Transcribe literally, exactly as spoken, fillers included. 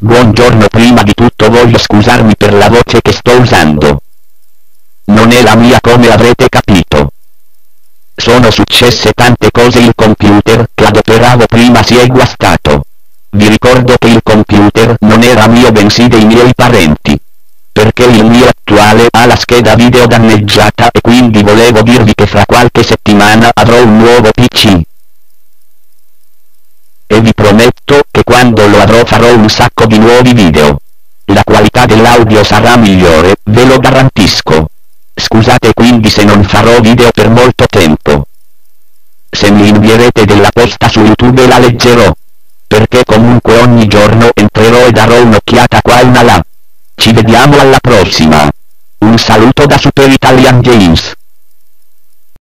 Buongiorno, prima di tutto voglio scusarmi per la voce che sto usando. Non è la mia, come avrete capito. Sono successe tante cose, il computer che adoperavo prima si è guastato. Vi ricordo che il computer non era mio bensì dei miei parenti. Perché il mio attuale ha la scheda video danneggiata e quindi volevo dirvi che fra qualche settimana avrò un nuovo P C. E vi prometto che quando lo avrò farò un sacco di nuovi video. La qualità dell'audio sarà migliore, ve lo garantisco. Scusate quindi se non farò video per molto tempo. Se mi invierete della posta su YouTube la leggerò. Perché comunque ogni giorno entrerò e darò un'occhiata qua e una là. Ci vediamo alla prossima. Un saluto da Super Italian Games.